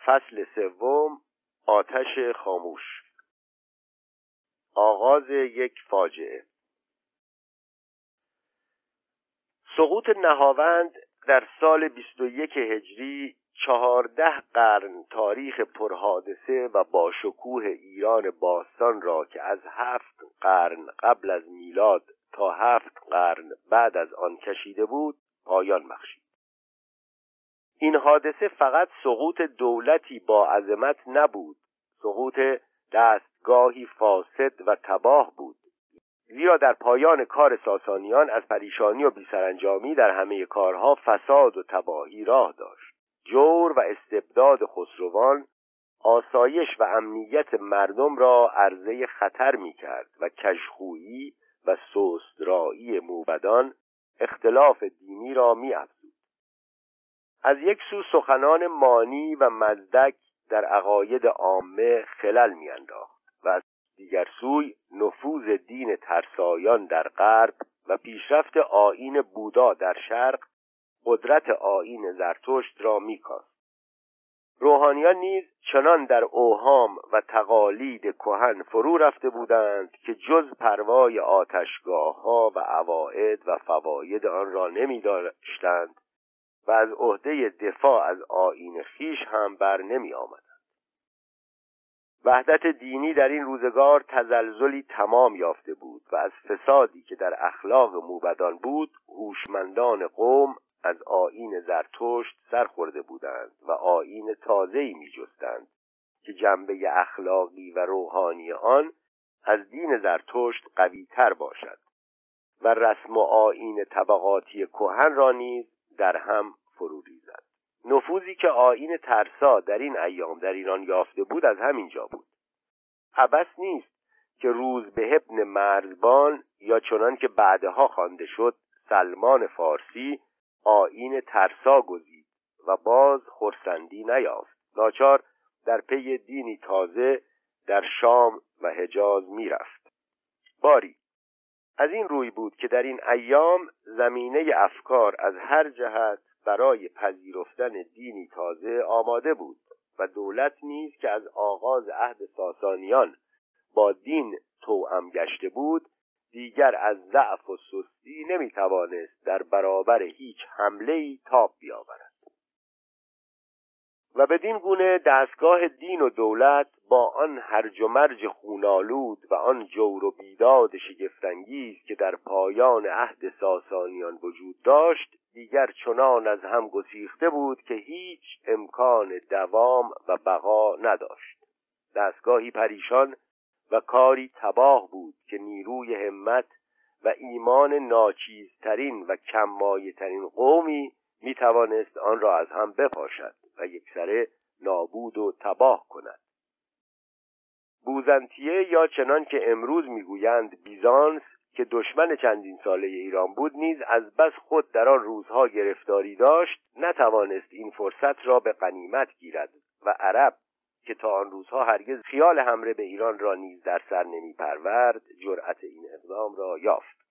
فصل سوم. آتش خاموش. آغاز یک فاجعه. سقوط نهاوند در سال 21 هجری 14 قرن تاریخ پرحادثه و با شکوه ایران باستان را که از 7 قرن قبل از میلاد تا 7 قرن بعد از آن کشیده بود پایان بخشید. این حادثه فقط سقوط دولتی با عظمت نبود، سقوط دستگاهی فاسد و تباه بود. زیرا در پایان کار ساسانیان از پریشانی و بی‌سرانجامی در همه کارها فساد و تباهی راه داشت. جور و استبداد خسروان آسایش و امنیت مردم را عرضه خطر می‌کرد و کژخویی و سسترایی موبدان اختلاف دینی را می‌افزود. از یک سو سخنان مانی و مزدک در عقاید عامه خلل می‌انداخت و از دیگر سوی نفوذ دین ترسایان در غرب و پیشرفت آیین بودا در شرق قدرت آیین زرتشت را می‌کاست. روحانیان نیز چنان در اوهام و تقالید کهن فرو رفته بودند که جز پروای آتشگاه‌ها و عواید و فواید آن را نمی‌داشتند و از عهده دفاع از آیین خویش هم بر نمی‌آمدند. وحدت دینی در این روزگار تزلزلی تمام یافته بود و از فسادی که در اخلاق موبدان بود هوشمندان قوم از آیین زرتشت سر خورده بودند و آیین تازه‌ای می‌جستند که جنبه اخلاقی و روحانی آن از دین زرتشت قوی‌تر باشد و رسم و آیین طبقاتی کهن را نیز در هم فرو ریزد. نفوذی که آیین ترسا در این ایام در ایران یافته بود از همین جا بود. عبث نیست که روزبه ابن مرزبان یا چنان که بعدها خوانده شد سلمان فارسی آیین ترسا گزید و باز خرسندی نیافت. ناچار در پی دینی تازه در شام و حجاز میرفت. باری از این روی بود که در این ایام زمینه افکار از هر جهت برای پذیرفتن دینی تازه آماده بود و دولت نیز که از آغاز عهد ساسانیان با دین توأم گشته بود دیگر از ضعف و سستی نمیتوانست در برابر هیچ حمله‌ای تاب بیاورد و بدین گونه دستگاه دین و دولت با آن هرج و مرج خونالود و آن جور و بیداد شگفت‌انگیز که در پایان عهد ساسانیان وجود داشت دیگر چنان از هم گسیخته بود که هیچ امکان دوام و بقا نداشت. دستگاهی پریشان و کاری تباه بود که نیروی همت و ایمان ناچیزترین و کم‌مایه‌ترین قومی میتوانست آن را از هم بپاشد و یکسره نابود و تباه کند. بوزنطیه یا چنان که امروز میگویند بیزانس که دشمن چندین ساله ایران بود نیز از بس خود در آن روزها گرفتاری داشت نتوانست این فرصت را به غنیمت گیرد و عرب که تا آن روزها هرگز خیال حمله به ایران را نیز در سر نمی‌پرورد جرأت این اقدام را یافت.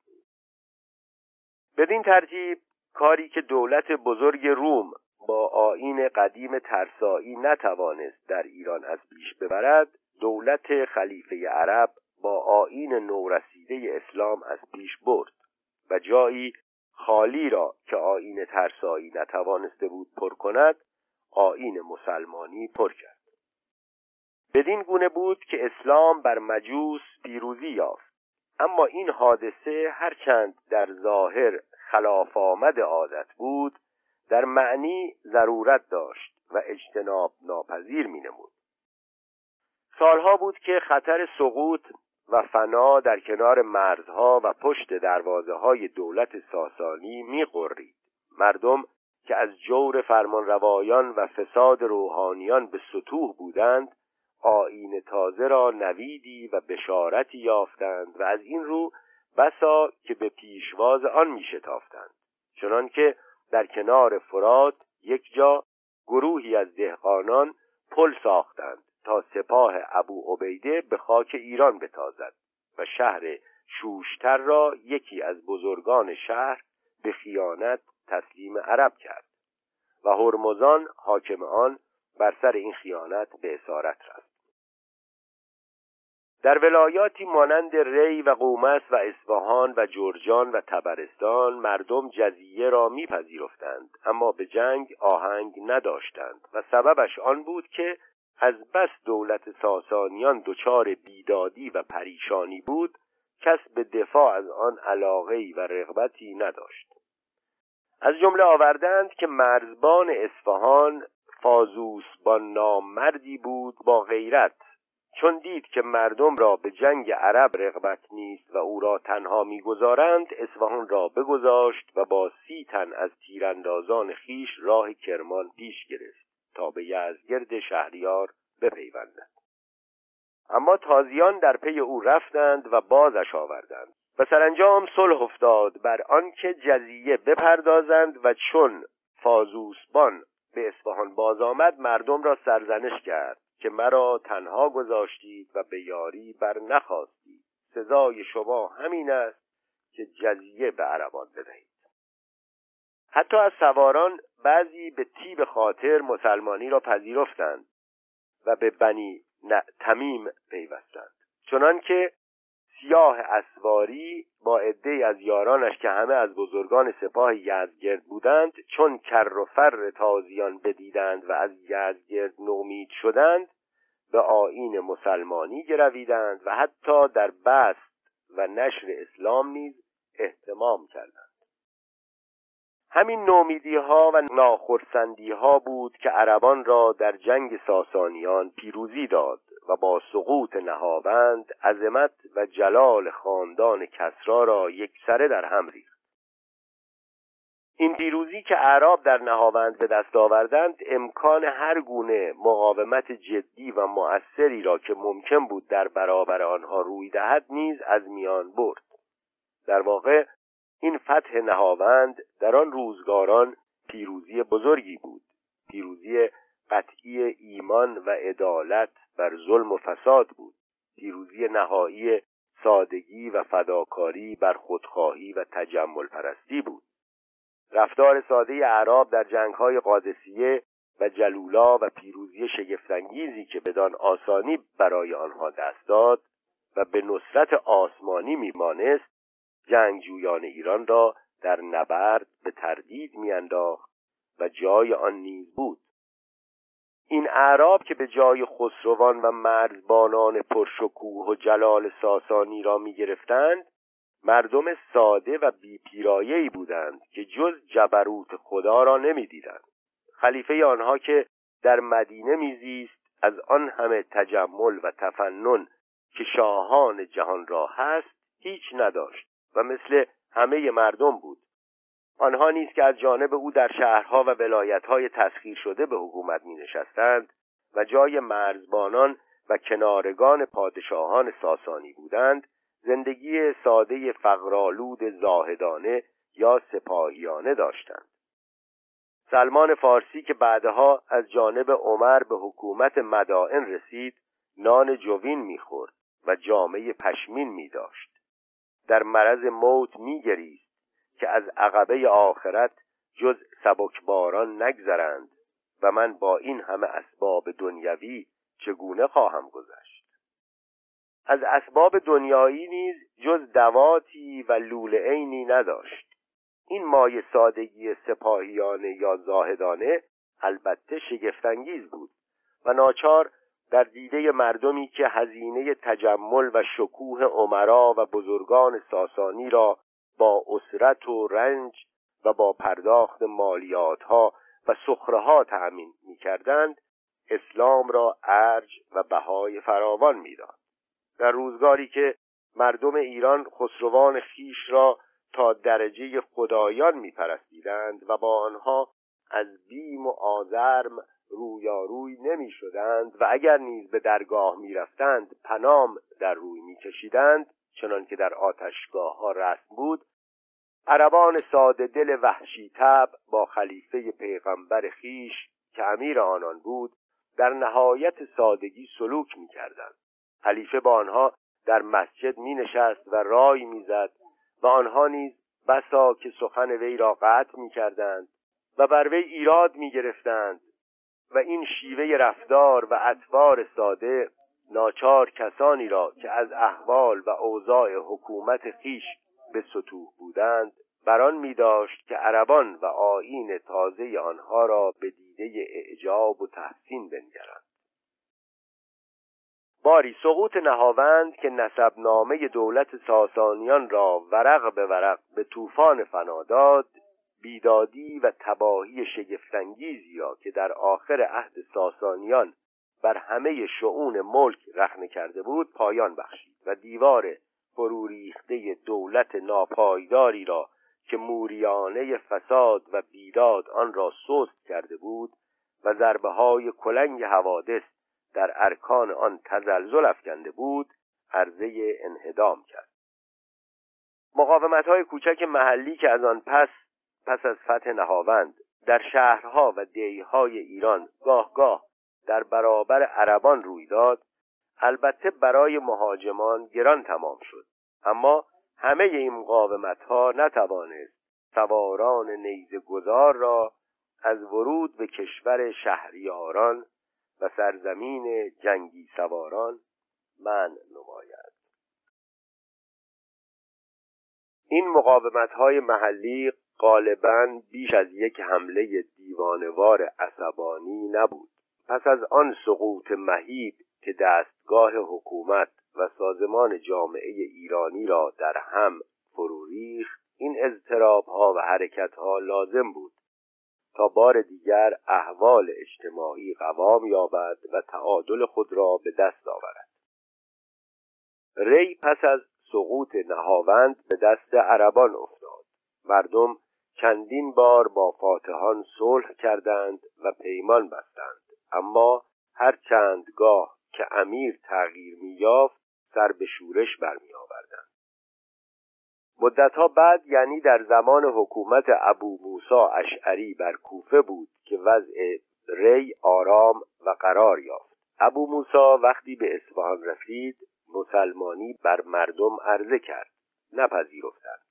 بدین ترتیب کاری که دولت بزرگ روم با آیین قدیم ترسایی نتوانست در ایران از پیش ببرد دولت خلیفه عرب با آیین نورسیده اسلام از پیش برد و جایی خالی را که آیین ترسایی نتوانسته بود پر کند آیین مسلمانی پر کرد. بدین گونه بود که اسلام بر مجوس پیروزی یافت. اما این حادثه هرچند در ظاهر خلاف آمد عادت بود در معنی ضرورت داشت و اجتناب ناپذیر می‌نمود. سالها بود که خطر سقوط و فنا در کنار مرزها و پشت دروازه‌های دولت ساسانی می‌غرید. مردم که از جور فرمانروایان و فساد روحانیان به ستوه بودند آیین تازه را نویدی و بشارتی یافتند و از این رو بسا که به پیشواز آن می‌شتافتند. چنان که در کنار فرات یک جا گروهی از دهقانان پل ساختند تا سپاه ابو عبیده به خاک ایران بتازد و شهر شوشتر را یکی از بزرگان شهر به خیانت تسلیم عرب کرد و هرمزان حاکم آن بر سر این خیانت به اسارت رفت. در ولایاتی مانند ری و قومس و اصفهان و جرجان و طبرستان مردم جزیه را میپذیرفتند، اما به جنگ آهنگ نداشتند و سببش آن بود که از بس دولت ساسانیان دچار بیدادی و پریشانی بود، کس به دفاع از آن علاقه‌ای و رغبتی نداشت. از جمله آوردند که مرزبان اصفهان فازوس با نامردی بود با غیرت، چون دید که مردم را به جنگ عرب رغبت نیست و او را تنها می‌گذارند، اصفهان را بگذاشت و با 30 تن از تیراندازان خیش راه کرمان پیش گرفت تا به یزدگرد شهریار بپیوندد. اما تازیان در پی او رفتند و بازش آوردند و سرانجام صلح افتاد بر آنکه جزیه بپردازند و چون فازوسبان به اصفهان باز آمد مردم را سرزنش کرد که مرا تنها گذاشتید و به یاری بر نخواستید. سزای شما همین است که جزیه به عربان بدهید. حتی از سواران بعضی به طیب خاطر مسلمانی را پذیرفتند و به بنی تمیم پیوستند، چنان که سیاه اسواری با عده‌ای از یارانش که همه از بزرگان سپاه یزدگرد بودند، چون کر و فر تازیان بدیدند و از یزدگرد نومید شدند، به آیین مسلمانی گرویدند و حتی در بست و نشر اسلام نیز اهتمام کردند. همین نومیدی‌ها و ناخرسندی‌ها بود که عربان را در جنگ ساسانیان پیروزی داد و با سقوط نهاوند عظمت و جلال خاندان کسری را یکسره در هم ریخت. این پیروزی که اعراب در نهاوند به دست آوردند امکان هر گونه مقاومت جدی و مؤثری را که ممکن بود در برابر آنها روی دهد نیز از میان برد. در واقع این فتح نهاوند در آن روزگاران پیروزی بزرگی بود، پیروزی قطعی ایمان و عدالت بر ظلم و فساد بود، پیروزی نهایی سادگی و فداکاری بر خودخواهی و تجمل پرستی بود. رفتار ساده اعراب در جنگ‌های قادسیه و جلولا و پیروزی شگفت‌انگیزی که بدان آسانی برای آنها دست داد و به نصرت آسمانی میمانست، جنگجویان ایران را در نبرد به تردید میانداخت و جای آن نیز بود. این اعراب که به جای خسروان و مرزبانان پرشکوه و جلال ساسانی را می‌گرفتند، مردم ساده و بی‌پیرایه‌ای بودند که جز جبروت خدا را نمی‌دیدند. خلیفه آنها که در مدینه میزیست از آن همه تجمل و تفنن که شاهان جهان را هست هیچ نداشت و مثل همه مردم بود. آنها نیز که از جانب او در شهرها و ولایت‌های تسخیر شده به حکومت می‌نشستند و جای مرزبانان و کنارگان پادشاهان ساسانی بودند، زندگی ساده فقرآلود زاهدانه یا سپاهیانه داشتند. سلمان فارسی که بعدها از جانب عمر به حکومت مدائن رسید، نان جوین می‌خورد و جامه پشمین می‌داشت. در مرض موت می‌گریست که از عقبه آخرت جز سبکباران نگذرند و من با این همه اسباب دنیوی چگونه خواهم گذشت. از اسباب دنیایی نیز جز دواتی و لوله‌عینی نداشت. این مایه سادگی سپاهیانه یا زاهدانه البته شگفت‌انگیز بود و ناچار در دیده مردمی که هزینه تجمل و شکوه امرا و بزرگان ساسانی را با اسرت و رنج و با پرداخت مالیات‌ها و سخره‌ها تأمین می‌کردند، اسلام را ارج و بهای فراوان می‌داد. در روزگاری که مردم ایران خسروان خیش را تا درجه خدایان می‌پرستیدند و با آنها از بیم و آزرم رویاروی نمی‌شدند و اگر نیز به درگاه می‌رفتند پنام در روی می‌کشیدند، چنان که در آتشگاه‌ها رسم بود، عربان ساده دل وحشی طبع با خلیفه پیغمبر خیش که امیر آنان بود در نهایت سادگی سلوک می‌کردند. خلیفه با آنها در مسجد می‌نشست و رای می‌زد و آنها نیز بسا که سخن وی را قطع می‌کردند و بر وی ایراد می‌گرفتند و این شیوه رفتار و اطوار ساده ناچار کسانی را که از احوال و اوضاع حکومت خویش به سطوح بودند بران می داشت که عربان و آیین تازه آنها را به دیده اعجاب و تحسین بنگرند. باری سقوط نهاوند که نسبنامه دولت ساسانیان را ورق به ورق به طوفان فنا داد، بیدادی و تباهی شگفت‌انگیزی را که در آخر عهد ساسانیان بر همه شؤون ملک رخنه کرده بود پایان بخشید و دیوار فرو ریخته دولت ناپایداری را که موریانه فساد و بیداد آن را سست کرده بود و ضربه‌های کلنگ حوادث در ارکان آن تزلزل افکنده بود عرضه انهدام کرد. مقاومت‌های کوچک محلی که از آن پس از فتح نهاوند در شهرها و دیه‌های ایران گاه در برابر عربان روی داد، البته برای مهاجمان گران تمام شد، اما همه این مقاومت‌ها نتوانست سواران نیزه گذار را از ورود به کشور شهریاران و سرزمین جنگی سواران منع نماید. این مقاومت‌های محلی غالباً بیش از یک حمله دیوانوار عصبانی نبود. پس از آن سقوط مهیب که دستگاه حکومت و سازمان جامعه ایرانی را در هم فرو ریخت، این اضطراب‌ها و حرکت‌ها لازم بود تا بار دیگر احوال اجتماعی قوام یابد و تعادل خود را به دست آورد. ری پس از سقوط نهاوند به دست عربان افتاد. مردم چندین بار با فاتحان صلح کردند و پیمان بستند، اما هر چندگاه که امیر تغییر می‌یافت سر به شورش برمی‌آوردند. مدت‌ها بعد، یعنی در زمان حکومت ابو موسی اشعری بر کوفه بود که وضع ری آرام و قرار یافت. ابو موسی وقتی به اصفهان رسید مسلمانی بر مردم عرضه کرد، نپذیرفتند.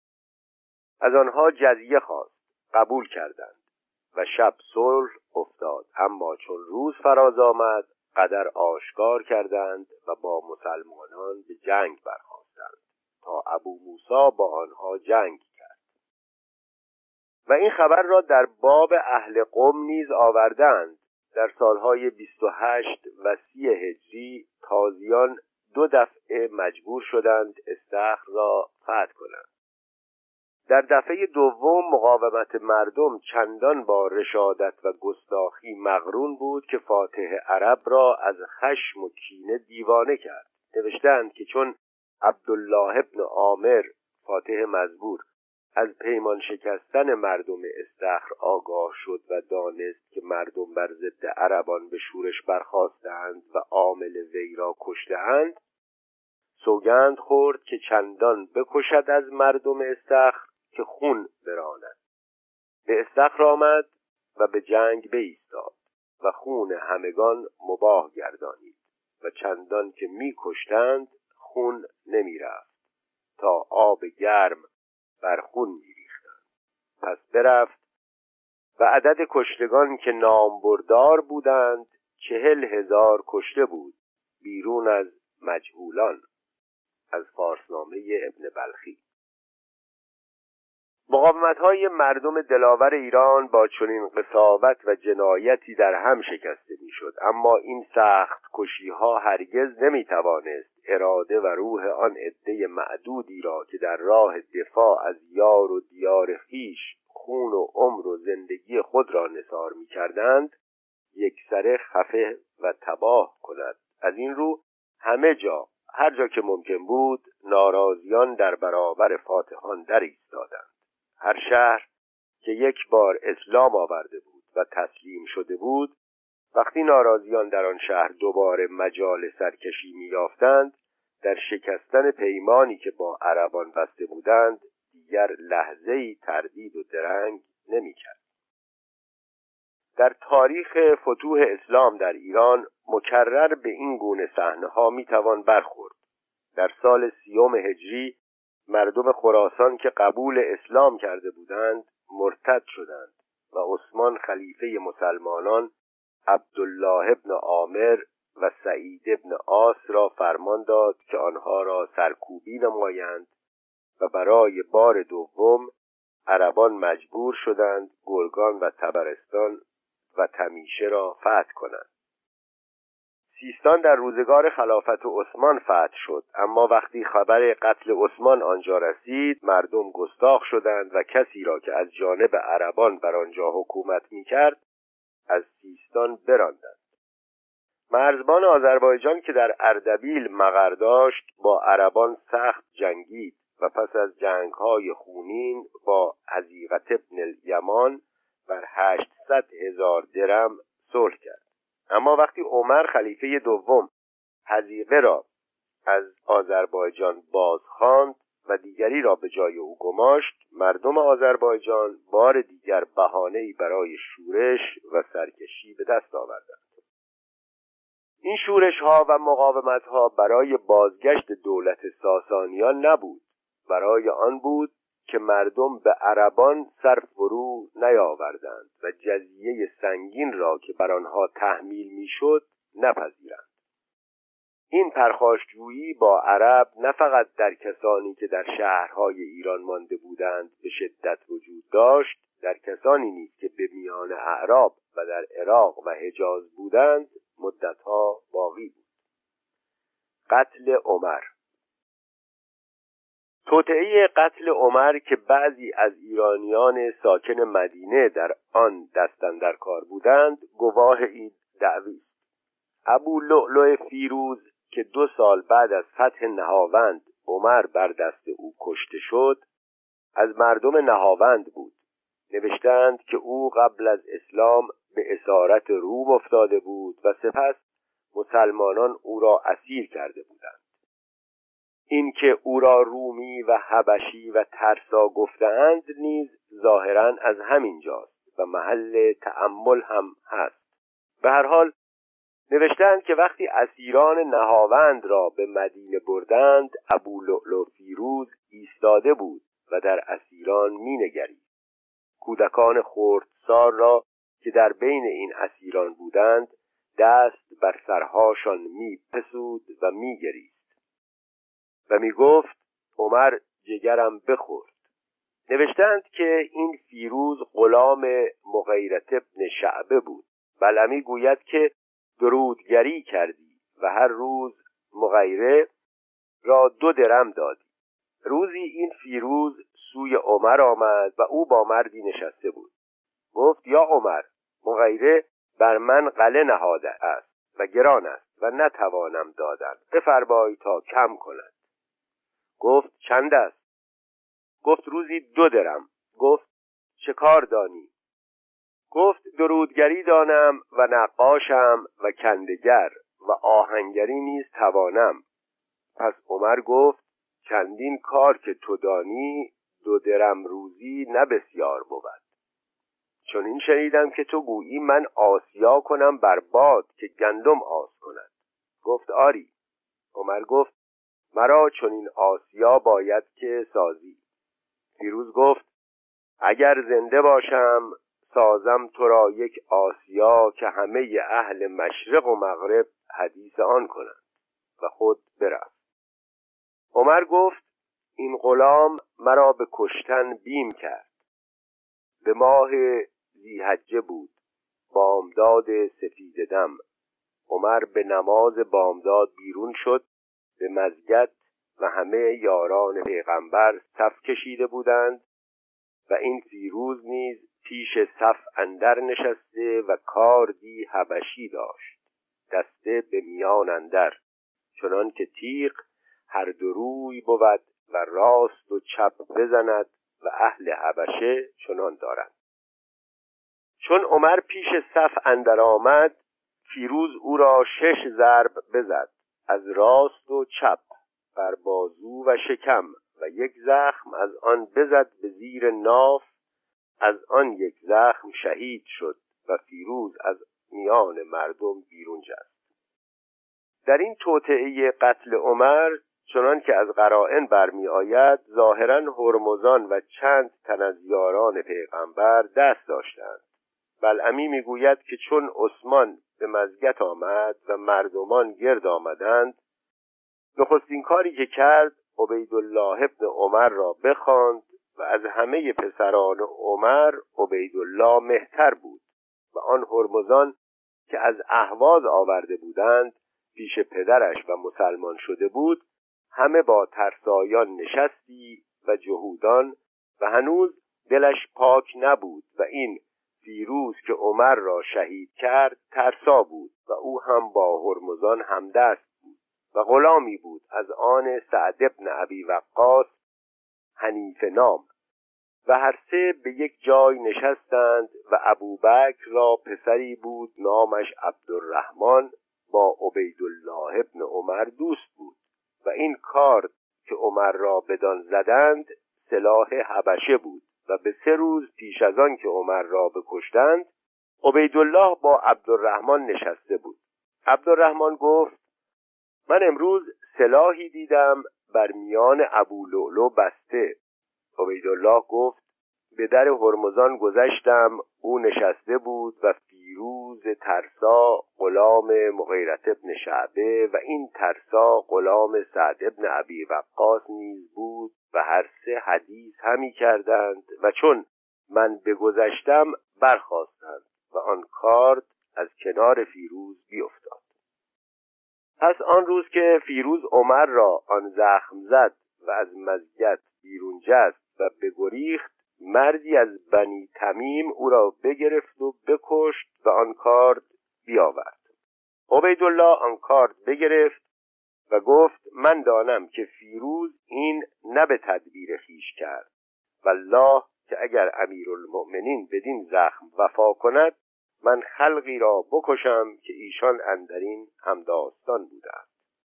از آنها جزیه خواست، قبول کردند و شب صلح افتاد، اما چون روز فراز آمد قدر آشکار کردند و با مسلمانان به جنگ برخاستند تا ابو موسی با آنها جنگ کرد و این خبر را در باب اهل قم نیز آوردند. در سالهای 28 و 30 هجری تازیان 2 دفعه مجبور شدند استخر را فتح کنند. در دفعه دوم مقاومت مردم چندان با رشادت و گستاخی مقرون بود که فاتح عرب را از خشم و کینه دیوانه کرد. نوشتند که چون عبدالله ابن عامر فاتح مزبور از پیمان شکستن مردم استخر آگاه شد و دانست که مردم بر ضد عربان به شورش برخاستند و عامل وی را کشته‌اند، سوگند خورد که چندان بکشد از مردم استخر که خون براند. به استخر آمد و به جنگ بایستاد و خون همگان مباح گردانید و چندان که می‌کشتند خون نمی‌رفت تا آب گرم بر خون می‌ریختند. پس برفت و عدد کشتگان که نامبردار بودند 40,000 کشته بود، بیرون از مجهولان. از فارسنامه ابن بلخی. مقاومت‌های مردم دلاور ایران با چنین قساوت و جنایتی در هم شکسته می‌شد، اما این سخت کشی‌ها هرگز نمی‌توانست اراده و روح آن عده معدودی را که در راه دفاع از یار و دیار خویش خون و عمر و زندگی خود را نثار می‌کردند یکسره خفه و تباه کند. از این رو همه جا، هر جا که ممکن بود، ناراضیان در برابر فاتحان در ایستادند. هر شهر که یک بار اسلام آورده بود و تسلیم شده بود، وقتی ناراضیان در آن شهر دوباره مجال سرکشی می‌یافتند، در شکستن پیمانی که با عربان بسته بودند دیگر لحظه‌ای تردید و درنگ نمی‌کرد. در تاریخ فتوح اسلام در ایران مکرر به این گونه صحنه‌ها می‌توان برخورد. در سال 30 هجری مردم خراسان که قبول اسلام کرده بودند مرتد شدند و عثمان خلیفه مسلمانان عبدالله ابن عامر و سعید ابن عاص را فرمان داد که آنها را سرکوبی نمایند و برای بار دوم عربان مجبور شدند گرگان و طبرستان و تمیشه را فتح کنند. سیستان در روزگار خلافت عثمان فتح شد، اما وقتی خبر قتل عثمان آنجا رسید مردم گستاخ شدند و کسی را که از جانب عربان بر آنجا حکومت می‌کرد از سیستان براندند. مرزبان آذربایجان که در اردبیل مقر داشت با عربان سخت جنگید و پس از جنگ‌های خونین با حذیقة ابن الیمان بر 800,000 درم صلح کرد. اما وقتی عمر خلیفه دوم حذیقه را از آذربایجان بازخواند و دیگری را به جای او گماشت، مردم آذربایجان بار دیگر بهانه‌ای برای شورش و سرکشی به دست آوردند. این شورش‌ها و مقاومت‌ها برای بازگشت دولت ساسانیان نبود، برای آن بود که مردم به عربان سر فرو نیاوردند و جزیه سنگین را که بر آنها تحمیل میشد نپذیرند. این پرخاشجویی با عرب نه فقط در کسانی که در شهرهای ایران مانده بودند به شدت وجود داشت، در کسانی نیز که به میان اعراب و در عراق و حجاز بودند مدتها باقی بود. قتل عمر. توطئه قتل عمر که بعضی از ایرانیان ساکن مدینه در آن دست اندر کار بودند گواه این دعوی است. ابو لؤلؤ فیروز که 2 سال بعد از فتح نهاوند عمر بر دست او کشته شد از مردم نهاوند بود. نوشتند که او قبل از اسلام به اسارت روم افتاده بود و سپس مسلمانان او را اسیر کرده بودند. این که او را رومی و حبشی و ترسا گفتند نیز ظاهراً از همین جاست و محل تأمل هم هست. به هر حال نوشتند که وقتی اسیران نهاوند را به مدینه بردند ابو لؤلؤ فیروز ایستاده بود و در اسیران مینگرید. کودکان خردسال را که در بین این اسیران بودند دست بر سرهاشان می‌پسود و می‌گریست و می‌گفت عمر جگرم بخورد. نوشتند که این فیروز غلام مغیرة ابن شعبه بود. بلعمی گوید که درودگری کردی و هر روز مغیره را 2 درم دادی. روزی این فیروز سوی عمر آمد و او با مردی نشسته بود. گفت یا عمر، مغیره بر من غله نهاده است و گران است و نتوانم دادن، بفرمای تا کم کند. گفت چند است؟ گفت روزی 2 درم. گفت چه کار دانی؟ گفت درودگری دانم و نقاشم و کندگر و آهنگری نیز توانم. پس عمر گفت چندین کار که تو دانی 2 درم روزی نه بسیار بود. چون این شنیدم که تو گویی من آسیا کنم بر باد که گندم آس کند. گفت آری. عمر گفت مرا چون این آسیا باید که سازی. فیروز گفت اگر زنده باشم سازم تو را یک آسیا که همه اهل مشرق و مغرب حدیث آن کنند و خود برفت. عمر گفت این غلام مرا به کشتن بیم کرد. به ماه ذی‌حجه بود، بامداد سفید دم. عمر به نماز بامداد بیرون شد به مسجد و همه یاران پیغمبر صف کشیده بودند و این فیروز نیز پیش صف اندر نشسته و کاردی حبشی داشت، دسته به میان اندر، چنان که تیغ هر 2 روی بود و راست و چپ بزند و اهل حبشه چنان دارند. چون عمر پیش صف اندر آمد فیروز او را 6 ضرب بزد از راست و چپ بر بازو و شکم و 1 زخم از آن بزد به زیر ناف. از آن 1 زخم شهید شد و فیروز از میان مردم بیرون جست. در این توطئه قتل عمر چنان که از قرائن برمی آید ظاهراً هرمزان و چند تن از یاران پیغمبر دست داشتند بلعمی میگوید که چون عثمان به مزگت آمد و مردمان گرد آمدند، نخستین کاری که کرد عبیدالله ابن عمر را بخواند و از همه پسران عمر عبیدالله مهتر بود و آن هرمزان که از اهواز آورده بودند پیش پدرش و مسلمان شده بود، همه با ترسایان نشستی و جهودان و هنوز دلش پاک نبود و این فیروز که عمر را شهید کرد ترسا بود و او هم با هرمزان همدست بود و غلامی بود از آن سعد بن ابی وقاص حنیفه نام و هر سه به یک جای نشستند و ابوبکر را پسری بود نامش عبدالرحمن با عبیدالله ابن عمر دوست بود و این کار که عمر را بدان زدند سلاح حبشه بود و به 3 روز پیش از آن که عمر را بکشتند عبیدالله با عبدالرحمن نشسته بود. عبدالرحمن گفت من امروز سلاحی دیدم بر میان ابولؤلؤ بسته. عبیدالله گفت به در هرمزان گذشتم، او نشسته بود و فیروز ترسا غلام مغیرة بن شعبه و این ترسا غلام سعد بن ابی وقاص نیز بود و هر سه حدیث همی کردند و چون من بگذشتم برخاستند و آن کارد از کنار فیروز بیفتاد. پس آن روز که فیروز عمر را آن زخم زد و از مسجد بیرون جست و بگریخت، مردی از بنی تمیم او را بگرفت و بکشت و آن کارد بیاورد. عبیدالله آن کارد بگرفت و گفت من دانم که فیروز این نه به تدبیر خویش کرد، والله که اگر امیرالمؤمنین بدین زخم وفا کند من خلقی را بکشم که ایشان اندرین همداستان بودند.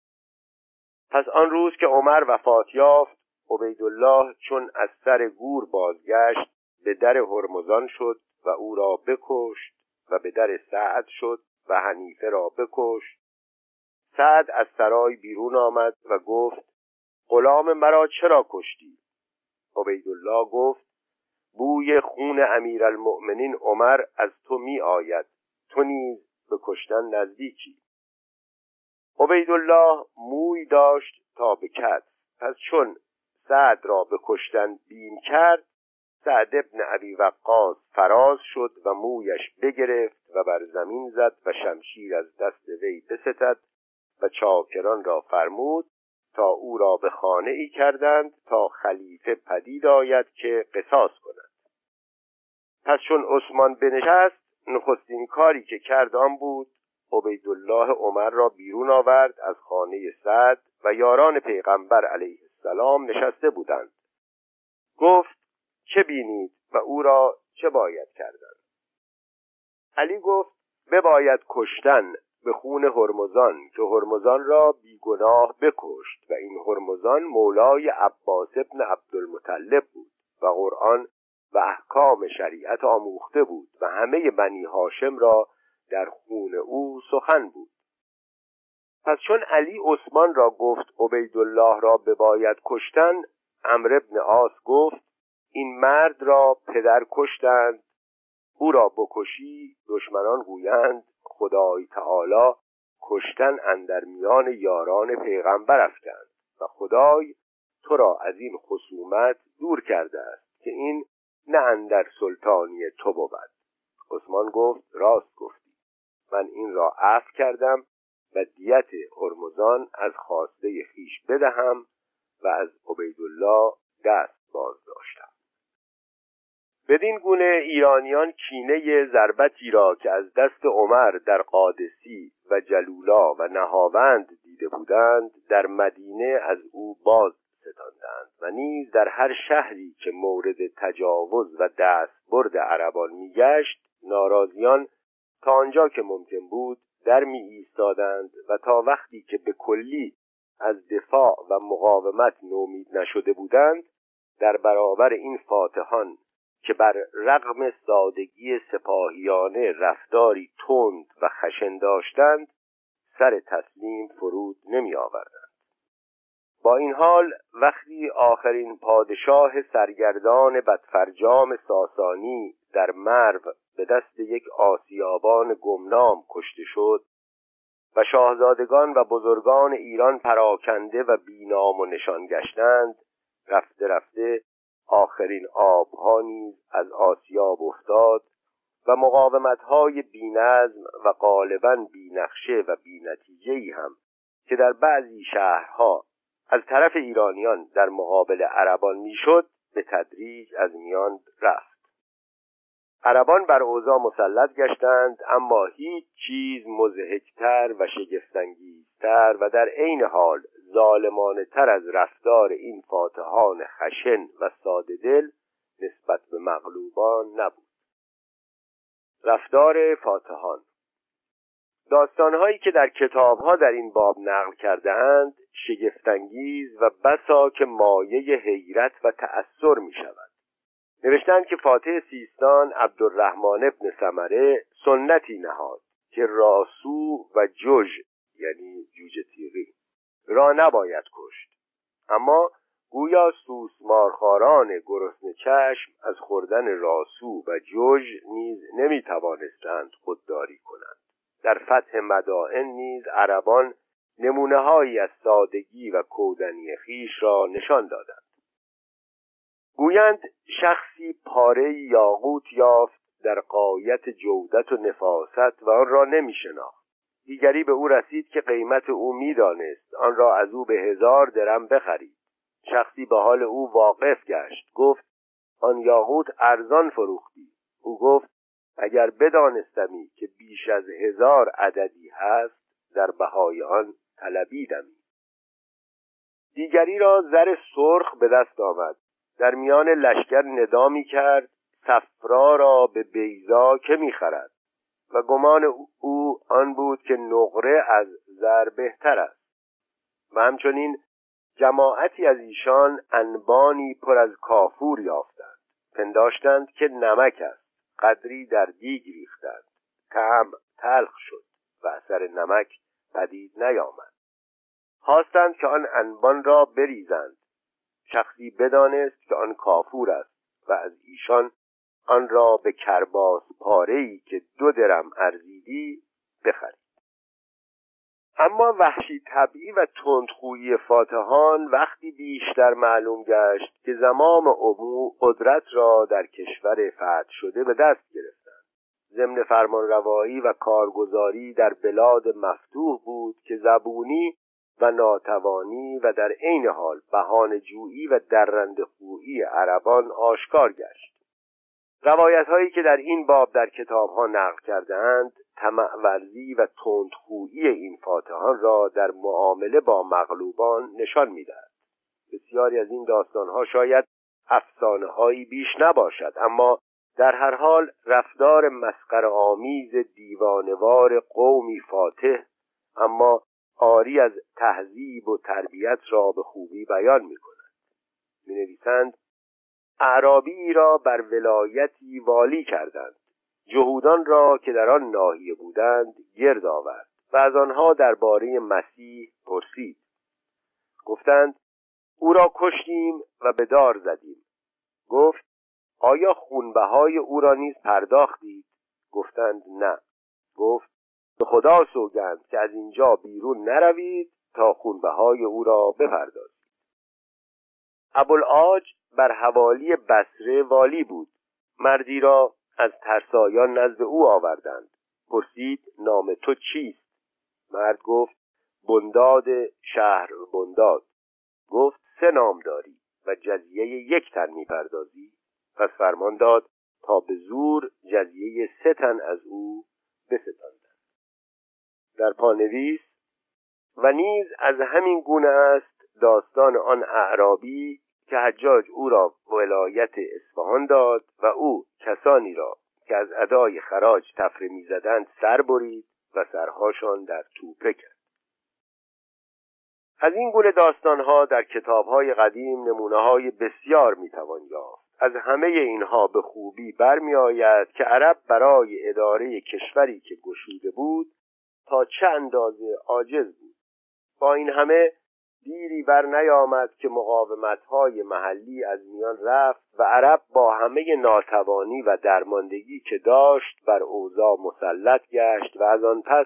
پس آن روز که عمر وفات یافت، عبیدالله چون از سر گور بازگشت به در هرمزان شد و او را بکشت و به در سعد شد و حنیفه را بکشت. سعد از سرای بیرون آمد و گفت غلام مرا چرا کشتی؟ عبیدالله گفت بوی خون امیرالمؤمنین عمر از تو می آید، تو نیز به کشتن نزدیکی. عبیدالله موی داشت تا به کتف. پس چون سعد را به کشتن بیم کرد، سعد ابن ابی وقاص فراز شد و مویش بگرفت و بر زمین زد و شمشیر از دست وی بستد و چاکران را فرمود تا او را به خانه ای کردند تا خلیفه پدید آید که قصاص کند. پس چون عثمان بنشست، نخستین کاری که کرد آن بود عبیدالله عمر را بیرون آورد از خانه سعد و یاران پیغمبر علیه السلام نشسته بودند. گفت چه بینید و او را چه باید کردن؟ علی گفت بباید کشتن به خون هرمزان که هرمزان را بیگناه بکشت و این هرمزان مولای عباس ابن عبدالمطلب بود و قرآن و احکام شریعت آموخته بود و همه بنی هاشم را در خون او سخن بود. پس چون علی عثمان را گفت عبیدالله را بباید کشتن، عمرو بن عاص گفت این مرد را پدر کشتند، او را بکشی دشمنان گویند خدای تعالی کشتن اندر میان یاران پیغمبر افکند و خدای تو را از این خصومت دور کرده است که این نه اندر سلطانی تو بود. عثمان گفت راست گفتی، من این را عفو کردم و دیت هرمزان از خواسته خویش بدهم و از عبیدالله دست باز داشتم. بدین گونه ایرانیان کینه ضربتی را که از دست عمر در قادسی و جلولا و نهاوند دیده بودند در مدینه از او باز ستاندند و نیز در هر شهری که مورد تجاوز و دستبرد عربان میگشت ناراضیان تا آنجا که ممکن بود در می ایستادند و تا وقتی که به کلی از دفاع و مقاومت نومید نشده بودند در برابر این فاتحان که بر رغم سادگی سپاهیانه رفتاری تند و خشن داشتند سر تسلیم فرود نمی آوردند. با این حال وقتی آخرین پادشاه سرگردان بدفرجام ساسانی در مرو به دست یک آسیابان گمنام کشته شد و شاهزادگان و بزرگان ایران پراکنده و بی‌نام و نشان گشتند، رفته رفته آخرین آبها نیز از آسیاب افتاد و مقاومت‌های بی‌نظم و غالباً بی‌نقشه و بی‌نتیجه‌ای هم که در بعضی شهرها از طرف ایرانیان در مقابل عربان میشد به تدریج از میان رفت. عربان بر اوضاع مسلط گشتند، اما هیچ چیز مضحک‌تر و شگفت‌انگیزتر و در عین حال ظالمانه‌تر از رفتار این فاتحان خشن و ساده دل نسبت به مغلوبان نبود. رفتار فاتحان. داستان‌هایی که در کتاب‌ها در این باب نقل کرده‌اند شگفت‌انگیز و بسا که مایه حیرت و تأثر می‌شود. نوشتند که فاتح سیستان عبدالرحمن ابن ثمره سنتی نهاد که راسو و جوج یعنی جوجه تیغی را نباید کشت، اما گویا سوسمارخواران گرسنه چشم از خوردن راسو و جوج نیز نمی‌توانستند خودداری کنند. در فتح مدائن نیز عربان نمونه‌هایی از سادگی و کودنی خویش را نشان دادند. گویند شخصی پاره یاقوت یافت در غایت جودت و نفاست و آن را نمی‌شناخت. دیگری به او رسید که قیمت او می‌دانست، آن را از او به 1000 درم بخرید. شخصی به حال او واقف گشت، گفت آن یاقوت ارزان فروختی. او گفت اگر بدانستمی که بیش از 1000 عددی هست در بهای آن طلبیدمی. دیگری را زر سرخ به دست آمد، در میان لشکر ندامی کرد صفرا را به بیضا که می‌خرد و گمان او آن بود که نقره از زر بهتر است و همچنین جماعتی از ایشان انبانی پر از کافور یافتند، پنداشتند که نمک است، قدری در دیگ ریختند، طعم تلخ شد و اثر نمک پدید نیامد. خواستند که آن انبان را بریزند. شخصی بدانست که آن کافور است و از ایشان آن را به کرباس پاره‌ای که 2 درم ارزیدی بخرید. اما وحشی طبعی و تندخویی فاتحان وقتی بیشتر معلوم گشت که زمام امور قدرت را در کشور فتح شده به دست گرفتند. ضمن فرمانروایی و کارگزاری در بلاد مفتوح بود که زبونی و ناتوانی و در عین حال بهانه‌جویی و درنده‌خویی عربان آشکار گشت. روایت‌هایی که در این باب در کتاب‌ها نقل کرده‌اند طمع ورزی و تندخویی این فاتحان را در معامله با مغلوبان نشان می‌دهد. بسیاری از این داستان‌ها شاید افسانه‌هایی بیش نباشد، اما در هر حال رفتار مسخره‌آمیز دیوانه‌وار قومی فاتح اما عاری از تهذیب و تربیت را به خوبی بیان می‌کند. می‌نویسند اعرابی را بر ولایتی والی کردند. جهودان را که در آن ناحیه بودند گرد آورد و از آنها درباره مسیح پرسید. گفتند او را کشتیم و به دار زدیم. گفت آیا خونبهای او را نیز پرداختید؟ گفتند نه. گفت به خدا سوگند که از اینجا بیرون نروید تا خونبهای او را بپردازید. ابوالعاج بر حوالی بصره والی بود. مردی را از ترسایان نزد او آوردند. پرسید نام تو چیست؟ مرد گفت بنداد شهر بنداد. گفت 3 نام داری و جزیه 1 تن می‌پردازی؟ پس فرمان داد تا به زور جزیه 3 تن از او بستاندند. در پانویس و نیز از همین گونه است داستان آن اعرابی که حجاج او را ولایت اصفهان داد و او کسانی را که از ادای خراج تفره می‌زدند سر برید و سرهاشان در توپه کرد. از این گونه داستان‌ها در کتاب‌های قدیم نمونه‌های بسیار می‌توان یافت. از همه اینها به خوبی برمی‌آید که عرب برای اداره کشوری که گشوده بود تا چه اندازه عاجز بود. با این همه دیری بر نیامد که مقاومت‌های محلی از میان رفت و عرب با همه ناتوانی و درماندگی که داشت بر اوضاع مسلط گشت و از آن پس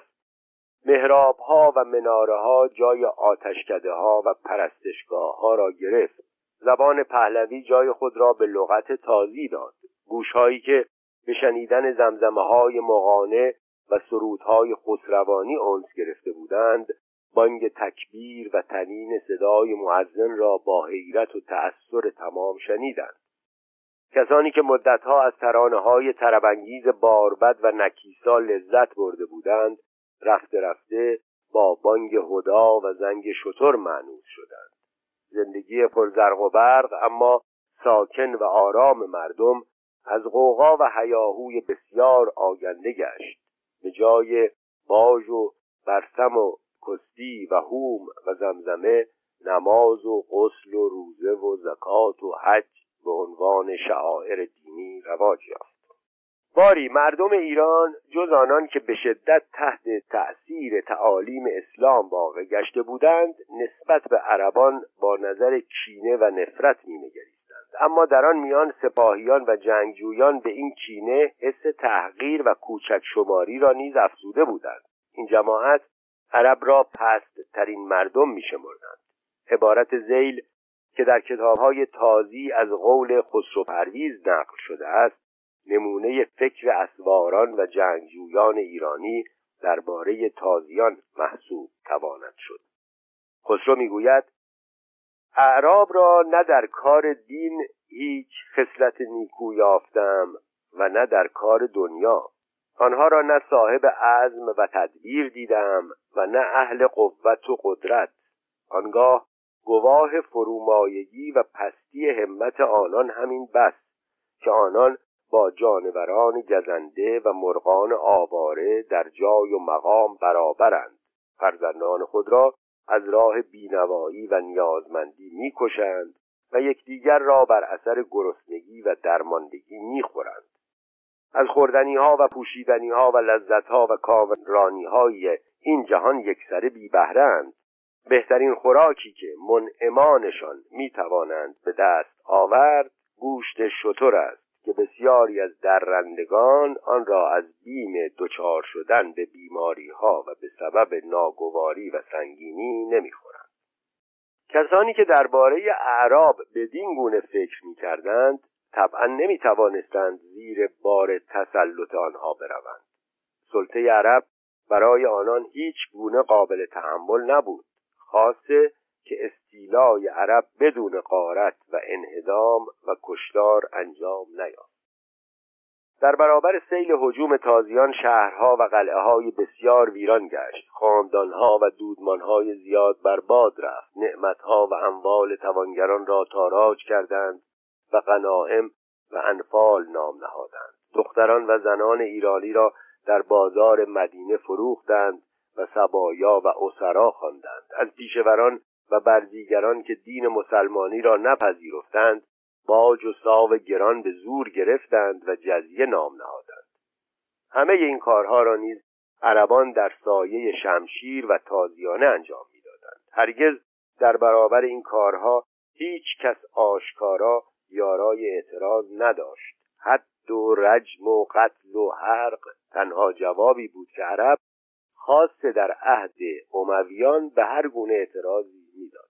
محراب‌ها و مناره‌ها جای آتشکده‌ها و پرستشگاه‌ها را گرفت. زبان پهلوی جای خود را به لغت تازی داد. گوش‌هایی که به شنیدن زمزمه‌های مغانه و سرودهای خسروانی انس گرفته بودند، بانگ تکبیر و طنین صدای مؤذن را با حیرت و تأثر تمام شنیدند. کسانی که مدتها از ترانه‌های طرب‌انگیز باربد و نکیسا لذت برده بودند، رفته رفته با بانگ هدا و زنگ شتر مانوس شدند. زندگی پرزرق و برق اما ساکن و آرام مردم از غوغا و هیاهوی بسیار آگنده گشت. به جای باج و برسم و کستی و هوم و زمزمه، نماز و غسل و روزه و زکات و حج به عنوان شعائر دینی رواج یافت. باری مردم ایران جز آنان که به شدت تحت تأثیر تعالیم اسلام واقع گشته بودند، نسبت به عربان با نظر کینه و نفرت می‌نگریستند. اما در آن میان سپاهیان و جنگجویان به این کینه حس تحقیر و کوچک شماری را نیز افزوده بودند. این جماعت عرب را پست ترین مردم می‌شمردند. عبارت ذیل که در کتاب‌های تازی از قول خسرو پرویز نقل شده است، نمونه فکر اسواران و جنگجویان ایرانی درباره تازیان محسوب تواند شد. خسرو میگوید: اعراب را نه در کار دین هیچ خصلت نیکو یافتم و نه در کار دنیا. آنها را نه صاحب عزم و تدبیر دیدم و نه اهل قوت و قدرت. آنگاه گواه فرومایگی و پستی همت آنان همین بس که آنان با جانوران گزنده و مرغان آواره در جای و مقام برابرند. فرزندان خود را از راه بینوایی و نیازمندی می‌کشند و یکدیگر را بر اثر گرسنگی و درماندگی می‌خورند. از خوردنی‌ها و پوشیدنی‌ها و لذت‌ها و کامرانی‌های این جهان یکسره بی‌بهره‌اند. بهترین خوراکی که منعمانشان می‌توانند به دست آورد گوشت شتر است که بسیاری از درندگان آن را از بیم دچار شدن به بیماری‌ها و به سبب ناگواری و سنگینی نمی‌خورند. کسانی که درباره اعراب بدین گونه فکر می‌کردند طبعا نمی‌توانستند زیر بار تسلط آنها بروند. سلطه عرب برای آنان هیچ گونه قابل تحمل نبود، خاصه که استیلای عرب بدون غارت و انهدام و کشتار انجام نیافت. در برابر سیل هجوم تازیان شهرها و قلعه‌های بسیار ویران گشت، خاندانها و دودمانهای زیاد برباد رفت، نعمتها و اموال توانگران را تاراج کردند و غنایم و انفال نام نهادند. دختران و زنان ایرانی را در بازار مدینه فروختند و سبایا و اسرا خواندند. از پیشوران و بردیگران که دین مسلمانی را نپذیرفتند، باج و ساو گران به زور گرفتند و جزیه نام نهادند. همه این کارها را نیز عربان در سایه شمشیر و تازیانه انجام می‌دادند. هرگز در برابر این کارها هیچ کس آشکارا یارای اعتراض نداشت. حد و رجم و قتل و حرق تنها جوابی بود که عرب خاصه در عهد امویان به هر گونه اعتراضی میداد.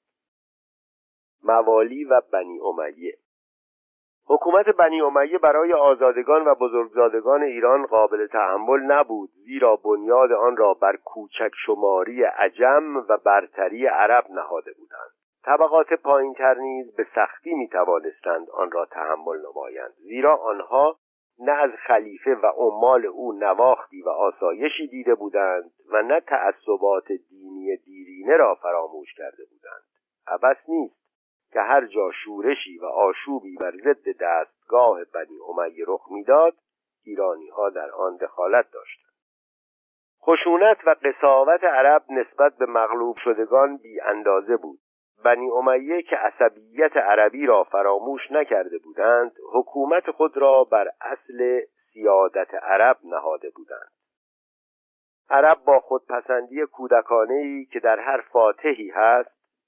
موالی و بنی امیه. حکومت بنی امیه برای آزادگان و بزرگزادگان ایران قابل تحمل نبود، زیرا بنیاد آن را بر کوچک شماری عجم و برتری عرب نهاده بودند. طبقات پایین‌تر نیز به سختی می‌توانستند آن را تحمل نمایند، زیرا آنها نه از خلیفه و عمال او نواختی و آسایشی دیده بودند و نه تعصبات دینی دیرینه را فراموش کرده بودند. عبث نیست که هر جا شورشی و آشوبی بر ضد دستگاه بنی امیه رخ می‌داد، ایرانی‌ها در آن دخالت داشتند. خشونت و قساوت عرب نسبت به مغلوب شدگان بی اندازه بود. بنی امیه که عصبیت عربی را فراموش نکرده بودند، حکومت خود را بر اصل سیادت عرب نهاده بودند. عرب با خودپسندی کودکانه‌ای که در هر فاتحی هست،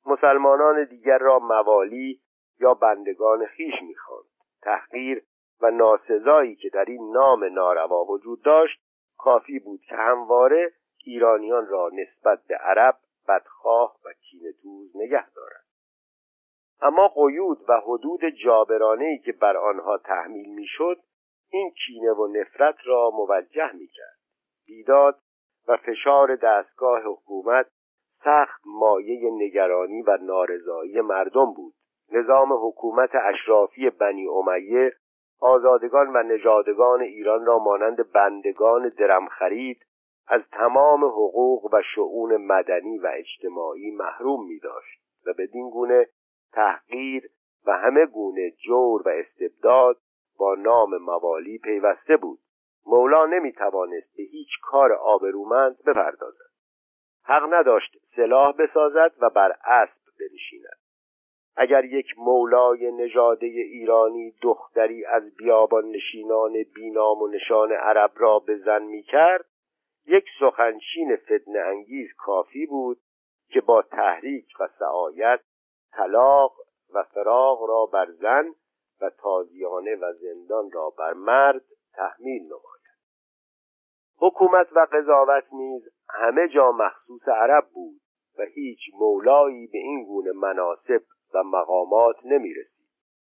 مسلمانان دیگر را موالی یا بندگان خویش می‌خواند. تحقیر و ناسزایی که در این نام ناروا وجود داشت کافی بود که همواره ایرانیان را نسبت به عرب بدخواه و کینه‌توز نگه دارند. اما قیود و حدود جابرانه‌ای که بر آنها تحمیل می‌شد این کینه و نفرت را موجه می‌کرد. بیداد و فشار دستگاه حکومت سخت مایه نگرانی و نارضایی مردم بود. نظام حکومت اشرافی بنی امیه آزادگان و نژادگان ایران را مانند بندگان درم خرید از تمام حقوق و شؤون مدنی و اجتماعی محروم می‌داشت و بدین گونه تحقیر و همه گونه جور و استبداد با نام موالی پیوسته بود. مولا نمی‌توانست به هیچ کار آبرومند بپردازد. حق نداشت سلاح بسازد و بر اسب بنشیند. اگر یک مولای نژاده ایرانی دختری از بیابان نشینان بینام و نشان عرب را به زن می‌کرد، یک سخنچین فتنه انگیز کافی بود که با تحریک و سعایت طلاق و فراق را بر زن و تازیانه و زندان را بر مرد تحمیل نماید. حکومت و قضاوت نیز همه جا مخصوص عرب بود و هیچ مولایی به این گونه مناصب و مقامات نمی‌رسید.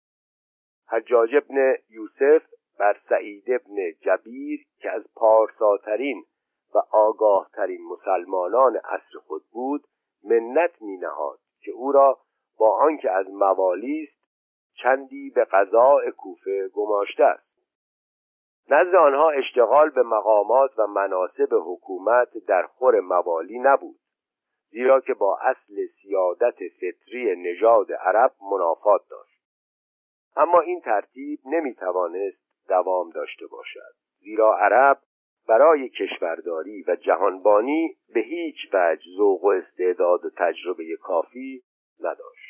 حجاج ابن یوسف بر سعید ابن جبیر که از پارساترین و آگاهترین مسلمانان عصر خود بود منت می‌نهاد که او را با آنکه از موالی است چندی به قضاء کوفه گماشته است. نزد آنها اشتغال به مقامات و مناصب حکومت در خور موالی نبود، زیرا که با اصل سیادت فطری نژاد عرب منافات داشت. اما این ترتیب نمیتوانست دوام داشته باشد، زیرا عرب برای کشورداری و جهانبانی به هیچ وجه ذوق و استعداد و تجربه کافی نداشت.